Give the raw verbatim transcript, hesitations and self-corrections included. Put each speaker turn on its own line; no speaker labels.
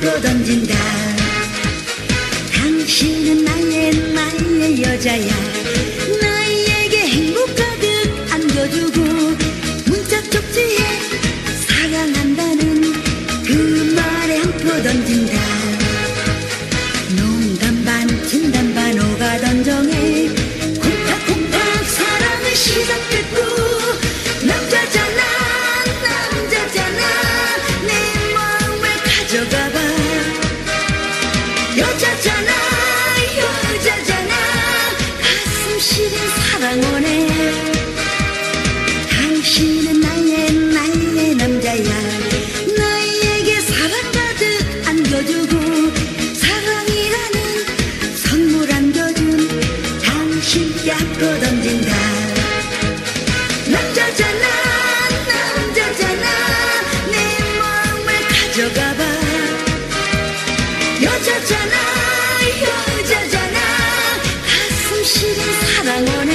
안고 던진다. 당신은 나의 나의 여자야. 나에게 행복 가득 안겨주고 문자 쪽지에 사랑한다는 그 말에 안고 던진다. 농담 반 진담 반 오가던 정에 콩닥콩닥 사랑을 시작했고 남자잖아 남자잖아 내 마음을 가져가봐. 여자잖아 여자잖아 가슴 시린 사랑원에 당신은 나의 나의 남자야. 나에게 사랑 가득 안겨주고 사랑이라는 선물 안겨준 당신께 안고 던진다. 남자잖아 남자잖아 내 마음을 가져가봐. 여자잖아 여자잖아 가슴 시린 사랑원에